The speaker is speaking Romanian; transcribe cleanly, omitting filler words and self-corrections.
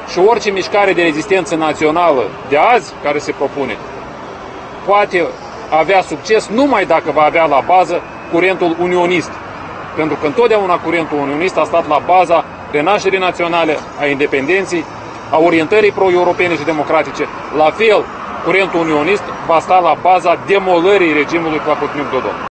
Și orice mișcare de rezistență națională de azi, care se propune, poate avea succes numai dacă va avea la bază curentul unionist. Pentru că întotdeauna curentul unionist a stat la baza renașterii naționale, a independenței, a orientării pro-europene și democratice. La fel, curentul unionist va sta la baza demolării regimului Clopoțonic Dodon.